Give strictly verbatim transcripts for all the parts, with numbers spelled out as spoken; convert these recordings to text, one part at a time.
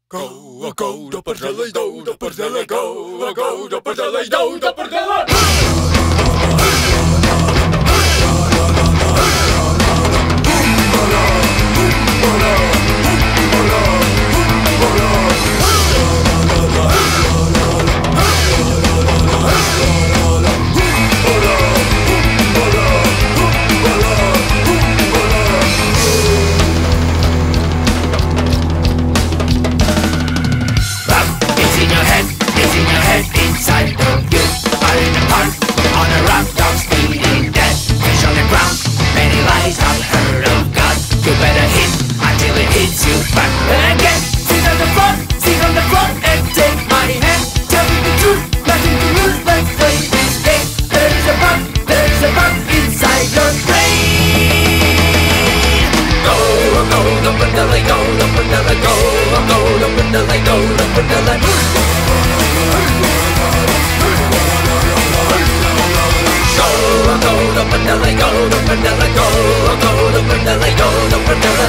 Go, go, do prdele, jdou do prdele, go, go, do prdele, jdou do prdele. Inside of you, all in the park, on a rock, dogs feeding dead. Fish on the ground, many lies have heard of God. You better hit until it hits you back again. Sit on the floor, sit on the floor and take my hand. Tell me the truth, nothing to lose, let's play this game. There is a bug, there is a bug inside your brain. Go, go, go, pandala, go, go, pandala, go, go, go, pandala, go, go, pandala. Go, the pandala, go, the pandala, go, go, the pandala, go, the pandala.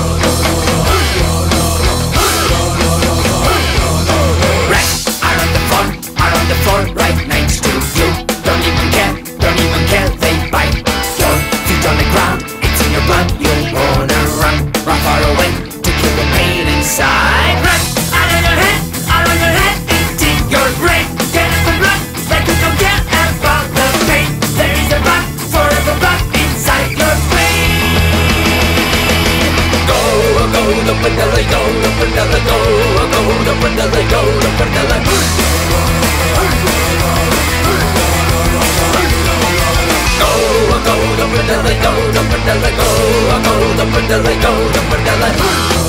Rats are on the floor, are on the floor, right next to you. Don't even care, don't even care, they bite your feet on the ground. It's in your blood, you wanna run, run far away to kill the pain inside. Rats are on your head, are on your head, eating your brain. Get up and run, like you don't care about the pain. There is a bug, forever bug inside your brain. Go, go, the pandala, go, the pandala, go, go, the pandala, go, the pandala. Go, go, the pandala, go, the pandala, go, go, the pandala, go, the pandala.